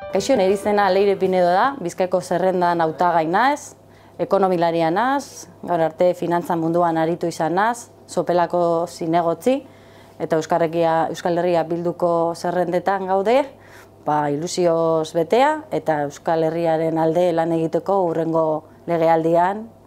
Kaixo, nire izena Leire Pinedo da, Bizkaiko zerrendan hautagai naiz, ekonomilaria naiz, gaur arte finantza munduan aritu izan naiz, Sopelako zinegotzi eta Euskal Herria Bilduko zerrendetan gaude, ilusioz betea eta Euskal Herriaren alde lan egiteko hurrengo legealdian